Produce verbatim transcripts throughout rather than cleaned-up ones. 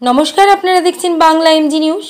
নমস্কার, আপনারা দেখছেন বাংলা এমজি নিউজ।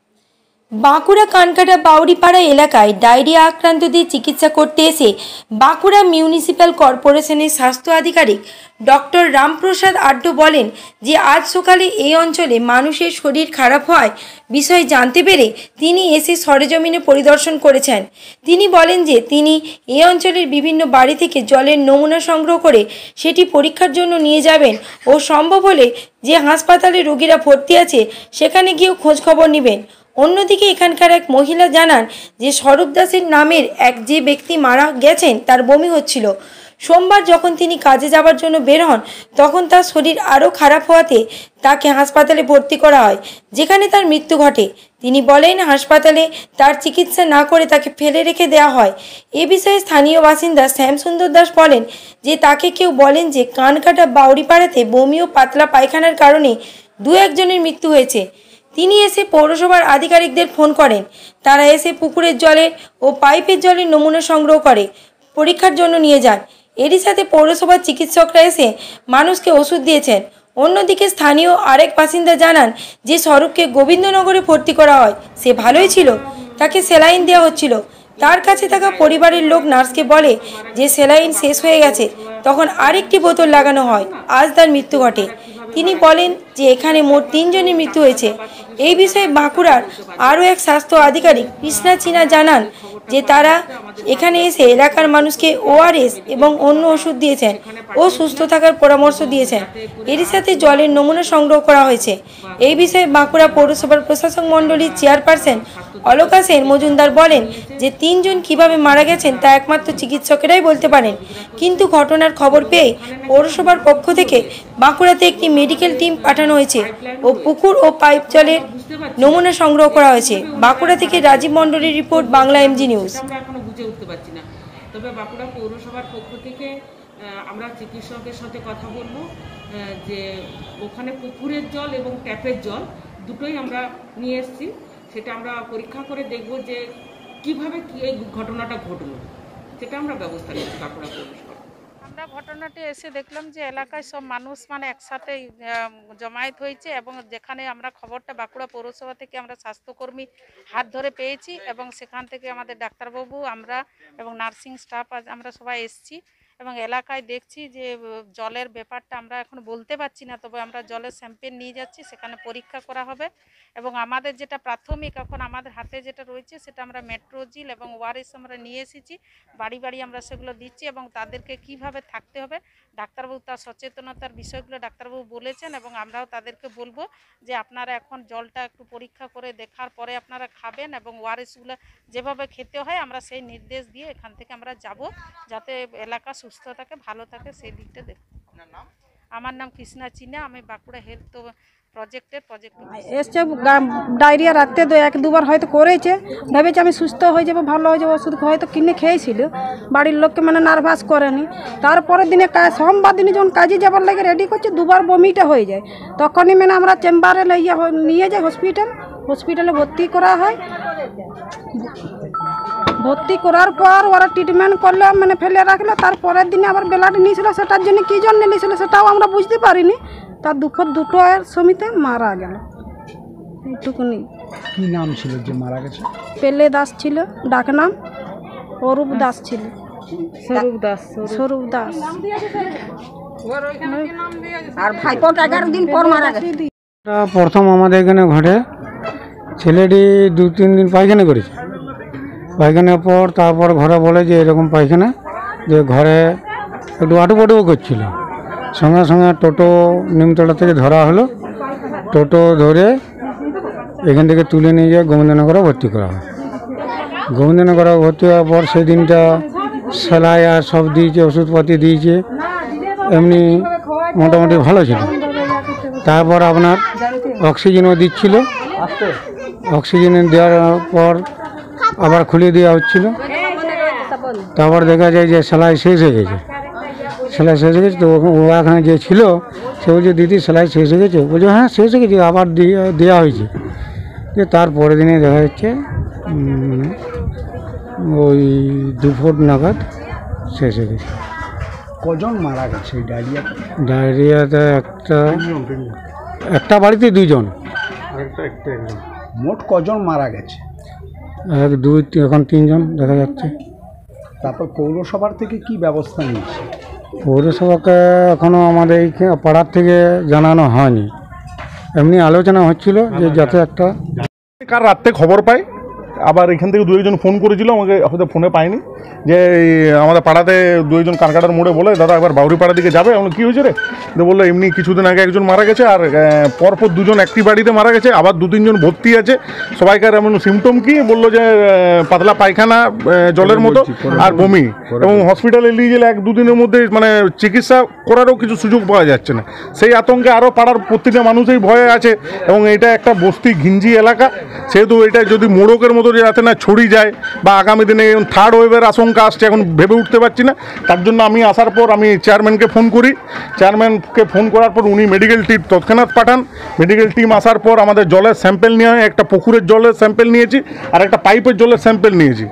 বাঁকুড়া কানকাটা বাউরিপাড়া এলাকায় ডায়রিয়া আক্রান্তদের চিকিৎসা করতে এসে বাঁকুড়া মিউনিসিপ্যাল কর্পোরেশনের স্বাস্থ্য আধিকারিক ডক্টর রামপ্রসাদ আড্ড বলেন যে আজ সকালে এই অঞ্চলে মানুষের শরীর খারাপ হওয়ার বিষয় জানতে পেরে তিনি এসে সরেজমিনে পরিদর্শন করেছেন। তিনি বলেন যে তিনি এই অঞ্চলের বিভিন্ন বাড়ি থেকে জলের নমুনা সংগ্রহ করে সেটি পরীক্ষার জন্য নিয়ে যাবেন ও সম্ভব হলে যে হাসপাতালে রোগীরা ভর্তি আছে সেখানে গিয়েও খোঁজখবর নেবেন। অন্যদিকে এখানকার এক মহিলা জানান যে স্বরূপ দাসের নামের এক যে ব্যক্তি মারা গেছেন তার বমি হচ্ছিল। সোমবার যখন তিনি কাজে যাওয়ার জন্য বের হন তখন তার শরীর আরও খারাপ হওয়াতে তাকে হাসপাতালে ভর্তি করা হয়, যেখানে তার মৃত্যু ঘটে। তিনি বলেন হাসপাতালে তার চিকিৎসা না করে তাকে ফেলে রেখে দেওয়া হয়। এ বিষয়ে স্থানীয় বাসিন্দা শ্যামসুন্দর দাস বলেন যে তাকে কেউ বলেন যে কানকাটা বাউরিপাড়াতে বমি ও পাতলা পায়খানার কারণে দু একজনের মৃত্যু হয়েছে। তিনি এসে পৌরসভার আধিকারিকদের ফোন করেন। তারা এসে পুকুরের জলের ও পাইপের জলের নমুনা সংগ্রহ করে পরীক্ষার জন্য নিয়ে যান। এরই সাথে পৌরসভার চিকিৎসকরা এসে মানুষকে ওষুধ দিয়েছেন। অন্যদিকে স্থানীয় আরেক বাসিন্দা জানান যে স্বরূপকে গোবিন্দনগরে ভর্তি করা হয়, সে ভালোই ছিল, তাকে স্যালাইন দেওয়া হচ্ছিল। তার কাছে থাকা পরিবারের লোক নার্সকে বলে যে স্যালাইন শেষ হয়ে গেছে, তখন আরেকটি বোতল লাগানো হয়। আজ তার মৃত্যু ঘটে। তিনি বলেন যে এখানে মোট তিনজনের মৃত্যু হয়েছে। এই বিষয়ে বাঁকুড়ার আরও এক স্বাস্থ্য আধিকারিক কৃষ্ণা চীনা জানান যে তারা এখানে এসে এলাকার মানুষকে ওআরএস এবং অন্য ওষুধ দিয়েছেন ও সুস্থ থাকার পরামর্শ দিয়েছেন। এরই সাথে জলের নমুনা সংগ্রহ করা হয়েছে। এই বিষয়ে বাঁকুড়া পৌরসভার প্রশাসক মণ্ডলীর চেয়ারপারসন অলকা সেন মজুমদার বলেন যে তিনজন কিভাবে মারা গেছেন তা একমাত্র চিকিৎসকেরাই বলতে পারেন, কিন্তু ঘটনার খবর পেয়ে পৌরসভার পক্ষ থেকে বাঁকুড়াতে একটি মেডিকেল টিম পাঠানো হয়েছে ও পুকুর ও পাইপ জলের নমুনা সংগ্রহ করা হয়েছে। বাঁকুড়া থেকে রাজীব মণ্ডলের রিপোর্ট, বাংলা এমজি নিউজ। আমরা এখনো বুঝে উঠতে পারছি না, তবে বাঁকুড়া পৌরসভার পক্ষ থেকে আমরা চিকিৎসকের সাথে কথা বলবো যে ওখানে পুকুরের জল এবং ট্যাপের জল দুটোই আমরা নিয়ে এসেছি। সেটা আমরা পরীক্ষা করে দেখব যে কিভাবে কি এই ঘটনাটা ঘটলো, সেটা আমরা ব্যবস্থা নিচ্ছি বাঁকুড়া পৌরসভা। আমরা ঘটনাটি এসে দেখলাম যে এলাকায় সব মানুষ মানে একসাথে জমায়েত হয়েছে এবং যেখানে আমরা খবরটা বাঁকুড়া পৌরসভা থেকে আমরা স্বাস্থ্যকর্মী হাত ধরে পেয়েছি এবং সেখান থেকে আমাদের ডাক্তারবাবু আমরা এবং নার্সিং স্টাফ আমরা সবাই এসেছি এবং এলাকায় দেখছি যে জলের ব্যাপারটা আমরা এখন বলতে পারছি না, তবে আমরা জলের স্যাম্পেল নিয়ে যাচ্ছি, সেখানে পরীক্ষা করা হবে এবং আমাদের যেটা প্রাথমিক এখন আমাদের হাতে যেটা রয়েছে সেটা আমরা মেট্রোজিল এবং ওআরএস আমরা নিয়ে এসেছি, বাড়ি বাড়ি আমরা সেগুলো দিচ্ছি এবং তাদেরকে কিভাবে থাকতে হবে ডাক্তারবাবু তার সচেতনতার বিষয়গুলো ডাক্তারবাবু বলেছেন এবং আমরাও তাদেরকে বলবো যে আপনারা এখন জলটা একটু পরীক্ষা করে দেখার পরে আপনারা খাবেন এবং ওআরএসগুলো যেভাবে খেতে হয় আমরা সেই নির্দেশ দিয়ে এখান থেকে আমরা যাব যাতে এলাকা সুস্থ থাকে, ভালো থাকে, সেই দিকটা দেখ। আমার নাম কৃষ্ণা চীনা, আমি বাঁকুড়া হেলথ প্রজেক্টের প্রজেক্ট এসছে। ডায়রিয়া রাখতে তো এক দুবার হয়তো করেছে, ভেবেছে আমি সুস্থ হয়ে যাবো, ভালো হয়ে যাবো, ওষুধ হয়তো কিনে খেয়েছিল, বাড়ির লোককে মানে নার্ভাস করেনি। তারপরের দিনে সোমবার দিনে যখন কাজে যাবার লাগে রেডি করছে দুবার বমিটা হয়ে যায়, তখনই মানে আমরা চেম্বারে নিয়ে যাই হসপিটাল, হসপিটালে ভর্তি করা হয়। ভর্তি করার পর ওরা ট্রিটমেন্ট করলে মানে ফেলে রাখলো, তারপরের দিনে আবার ব্লাড নিয়েছিল, সেটার জন্য কী জন্য নিয়েছিল সেটাও আমরা বুঝতে পারিনি। তার দুপুর দুটো এর সমিতে মারা গেল, এইটুকুনি। কি নাম ছিল যে মারা গেছে? পেলে দাস ছিল, ডাক নাম অরূপ দাস ছিল। স্বরূপ দাস স্বরূপ দাস আর ভাইপো এগারো দিন পর মারা গেছে। প্রথম আমাদের এখানে ঘটে, ছেলেটি দু তিন দিন পায়খানা করেছে, পায়খানার পর তারপর ঘরে বলে যে এরকম পায়খানা, যে ঘরে একটু আটুপাটুও করছিল। সঙ্গে সঙ্গে টোটো নিমতলা থেকে ধরা হলো, টোটো ধরে এখান থেকে তুলে নিয়ে গিয়ে গোবিন্দনগরে ভর্তি করা হয়। গোবিন্দনগরে ভর্তি হওয়ার পর সেই দিনটা সেলাই আর সব দিয়েছে, ওষুধপাতি দিয়েছে, এমনি মোটামুটি ভালো ছিল। তারপর আপনার অক্সিজেনও দিচ্ছিল, অক্সিজেন দেওয়ার পর আবার খুলে দেওয়া হচ্ছিল। তারপর দেখা যায় যে সেলাই শেষ হয়ে গেছে, সেলাই শেষ হয়ে গেছে। তো ওখানে যে ছিল সে বলছে দিদি সেলাই শেষ হয়ে গেছে, বলছে হ্যাঁ শেষ হয়ে গেছে, আবার দেওয়া হয়েছে। যে তারপরের দিনে দেখা যাচ্ছে ওই দুপুর নাগাদ শেষ হয়ে গেছে। কজন মারা গেছে ডায়রিয়া? ডায়রিয়াতে একটা একটা বাড়িতে দুইজন, মোট কজন মারা গেছে? এক দুই তি- এখন তিনজন দেখা যাচ্ছে। তারপর পৌরসভার থেকে কি ব্যবস্থা নিয়েছে? পৌরসভাকে এখনও আমাদের এই পাড়ার থেকে জানানো হয়নি, এমনি আলোচনা হচ্ছিল যে যাতে একটা কাল রাত্রে খবর পাই, আবার এখান থেকে দু একজন ফোন করেছিল, আমাকে হয়তো ফোনে পাইনি, যে এই আমাদের পাড়াতে দু একজন কানকাটার মোড়ে বলে দাদা একবার বাউরি পাড়া দিকে যাবে। আমরা কী হয়েছে রে? তো বললো এমনি কিছুদিন আগে একজন মারা গেছে, আর আহ, পরপর দুজন একটি বাড়িতে মারা গেছে, আবার দু তিনজন ভর্তি আছে। সবাইকার এমন সিমটম কি বললো যে আহ, পাতলা পায়খানা, আহ, জলের মতো আর বমি, এবং হসপিটালে নিয়ে গেলে এক দুদিনের মধ্যে মানে চিকিৎসা করারও কিছু সুযোগ পাওয়া যাচ্ছে না। সেই আতঙ্কে আরও পাড়ার প্রত্যেকটা মানুষই ভয়ে আছে, এবং এটা একটা বস্তি ঘিঞ্জি এলাকা, সেহেতু এটা যদি মোড়কের মতো যাতে না ছড়িয়ে যায় বা আগামী দিনে থার্ড ওয়েভের আশঙ্কা আসছে, এখন ভেবে উঠতে পারছি না। তার জন্য আমি আসার পর আমি চেয়ারম্যানকে ফোন করি, চেয়ারম্যানকে ফোন করার পর উনি মেডিকেল টিম তৎক্ষণাৎ পাঠান। মেডিকেল টিম আসার পর আমাদের জলের স্যাম্পেল নেওয়া হয়, একটা পুকুরের জলের স্যাম্পেল নিয়েছি আর একটা পাইপের জলের স্যাম্পেল নিয়েছি,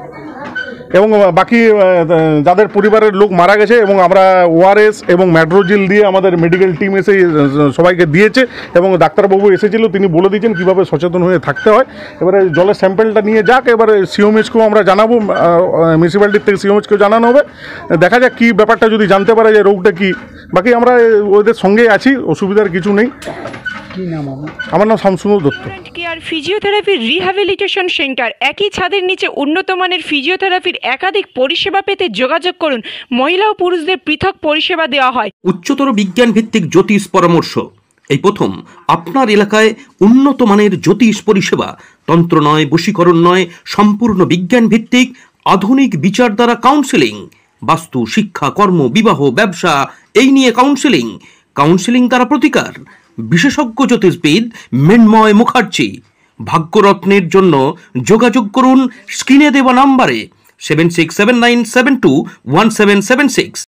এবং বাকি যাদের পরিবারের লোক মারা গেছে, এবং আমরা ওআরএস এবং ম্যাড্রোজিল দিয়ে আমাদের মেডিকেল টিম এসে সবাইকে দিয়েছে, এবং ডাক্তারবাবু এসেছিল, তিনি বলে দিয়েছেন কীভাবে সচেতন হয়ে থাকতে হয়। এবারে জলের স্যাম্পেলটা নিয়ে যাক, এবারে সিওমএইচকেও আমরা জানাবো, মিউনিসিপ্যালিটির থেকে সিওমএইচকেও জানানো হবে, দেখা যাক কী ব্যাপারটা, যদি জানতে পারে যে রোগটা কী। বাকি আমরা ওদের সঙ্গেই আছি, অসুবিধার কিছু নেই। কি নাম আপনার? আমার নাম Shyamsundar Dutta. Care physiotherapy rehabilitation centre, একই ছাদের নিচে উন্নত মানের ফিজিওথেরাপির একাধিক পরিষেবা পেতে যোগাযোগ করুন। মহিলা ও পুরুষদের পৃথক পরিষেবা দেওয়া হয়। উচ্চতর বিজ্ঞান ভিত্তিক জ্যোতিষ পরামর্শ, এই প্রথম আপনার এলাকায় উন্নত মানের জ্যোতিষ পরিষেবা, তন্ত্র নয়, বশীকরণ নয়, সম্পূর্ণ বিজ্ঞান ভিত্তিক আধুনিক বিচার দ্বারা কাউন্সেলিং, বাস্তু, শিক্ষা, কর্ম, বিবাহ, ব্যবসা, এই নিয়ে কাউন্সেলিং, কাউন্সেলিং দ্বারা প্রতিকার। বিশেষজ্ঞ জ্যোতিষবিদ মৃন্ময় মুখার্জি। ভাগ্যরত্নের জন্য যোগাযোগ করুন স্ক্রিনে দেওয়া নাম্বারে seven six seven nine seven two one seven seven six.